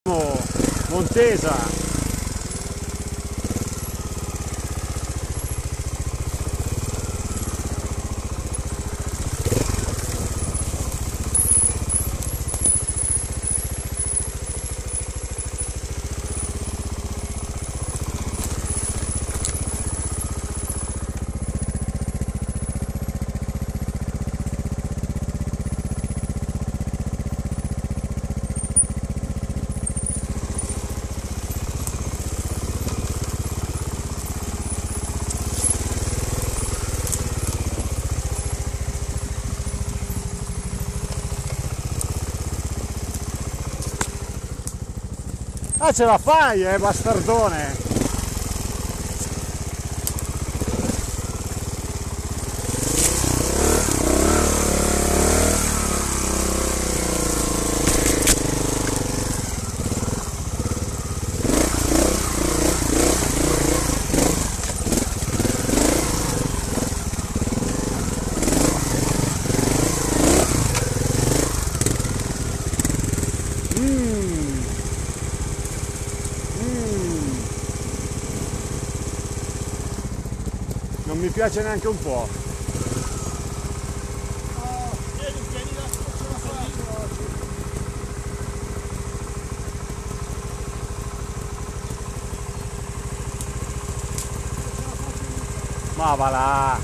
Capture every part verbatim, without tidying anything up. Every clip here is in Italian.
Montesa. Ah, ce la fai, eh, bastardone! Non mi piace neanche un po'. Oh, tieni, tieni la faccio oggi. Ma va là!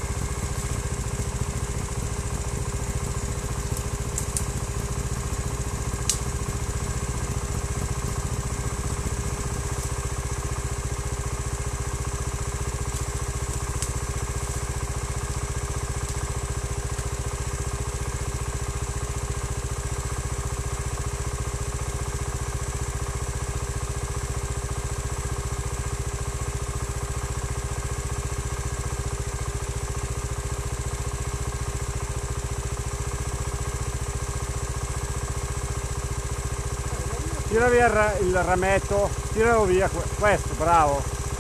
Tira via il, il rametto, tiralo via questo, bravo.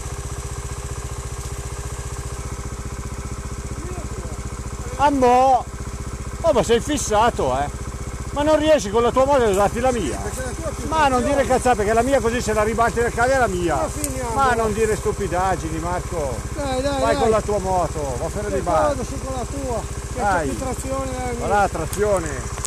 Ah mo! Oh, ma sei fissato, eh! Ma non riesci con la tua moto a usarti la mia? Ma non dire cazzate, perché la mia così se la ribalti nel cavo è la mia. Ma non dire stupidaggini, Marco. Dai, dai, vai dai. con la tua moto, va a fare di bar. Con la tua, che c'è Dai. più trazione della mia. Va là, trazione.